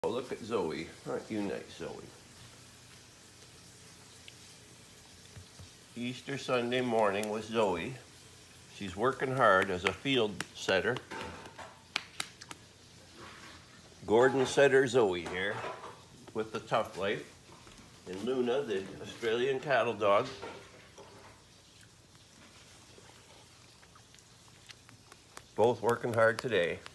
Oh, look at Zoe. Aren't you nice, Zoe? Easter Sunday morning with Zoe. She's working hard as a field setter. Gordon setter Zoe here with the Tough Life. And Luna, the Australian cattle dog. Both working hard today.